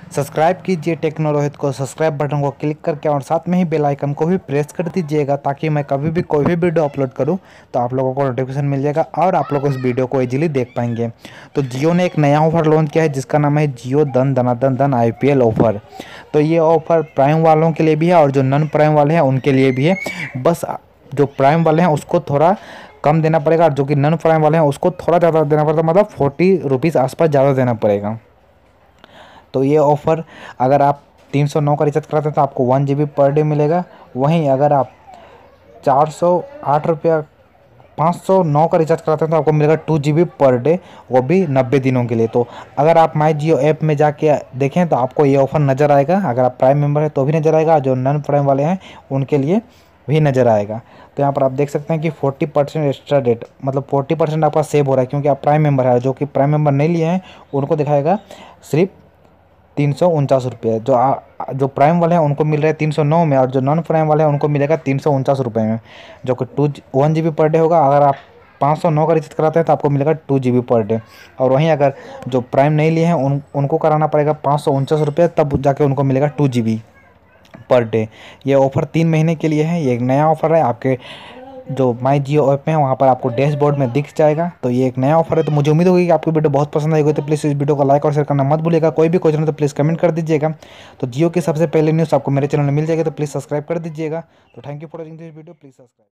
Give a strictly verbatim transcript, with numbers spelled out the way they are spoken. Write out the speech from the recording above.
Subscribe कीजिए टेक्नोरोहित को, subscribe button को क्लिक करके और साथ में ही बेल आइकन को भी प्रेस कर दीजिएगा, ताकि मैं कभी भी कोई भी वीडियो अपलोड करूं तो आप लोगों को नोटिफिकेशन मिल जाएगा और आप लोग उस वीडियो को इजीली देख पाएंगे। तो जियो ने एक नया ऑफर लॉन्च किया है जिसका नाम है जियो धन धनाधन धन आई पी एल ऑफर। तो ये ऑफर प्राइम वालों के लिए भी है और जो नॉन प्राइम वाले हैं उनके लिए भी है। बस जो प्राइम वाले हैं उसको थोड़ा कम देना पड़ेगा, जो कि नॉन प्राइम वाले हैं उसको थोड़ा ज़्यादा देना पड़ता है, मतलब फोर्टी रुपीज़ आसपास ज़्यादा देना पड़ेगा। तो ये ऑफ़र अगर आप तीन सौ नौ का रिचार्ज कराते हैं तो आपको one G B per day मिलेगा। वहीं अगर आप चार सौ आठ रुपया पाँच सौ नौ का रिचार्ज कराते हैं तो आपको मिलेगा two G B per day, वो भी नब्बे दिनों के लिए। तो अगर आप माई जियो ऐप में जाके देखें तो आपको ये ऑफ़र नज़र आएगा। अगर आप प्राइम मेंबर है तो भी नज़र आएगा, जो नॉन प्राइम वाले हैं उनके लिए भी नज़र आएगा। तो यहाँ पर आप देख सकते हैं कि फोर्टी परसेंट एक्स्ट्रा डेट, मतलब फोर्टी परसेंट आपका सेव हो रहा है, क्योंकि आप प्राइम मेंबर है। जो कि प्राइम मेंबर नहीं लिए हैं उनको दिखाएगा सिर्फ तीन सौ उनचास रुपये। जो आ, जो प्राइम वाले हैं उनको मिल रहा है तीन सौ नौ में, और जो नॉन प्राइम वाले हैं उनको मिलेगा तीन सौ उनचास रुपये में, जो कि two one G B per day होगा। अगर आप पाँच सौ नौ का रिचार्ज कराते हैं तो आपको मिलेगा two G B per day. और वहीं अगर जो प्राइम नहीं लिए हैं उन उनको कराना पड़ेगा पाँच सौ उनचास रुपये, तब जाके उनको मिलेगा two G B per day. ये ऑफ़र तीन महीने के लिए है। ये एक नया ऑफ़र है, आपके जो माई जियो ऐप में है वहाँ पर आपको डैशबोर्ड में दिख जाएगा। तो ये एक नया ऑफर है। तो मुझे उम्मीद होगी कि आपको वीडियो बहुत पसंद आएगी। तो प्लीज़ इस वीडियो को लाइक और शेयर करना मत भूलिएगा। कोई भी क्वेश्चन हो तो प्लीज़ कमेंट कर दीजिएगा। तो जियो की सबसे पहले न्यूज़ आपको मेरे चैनल में मिल जाएगी, तो प्लीज़ सब्सक्राइब कर दीजिएगा। तो thank you for watching this video, please subscribe.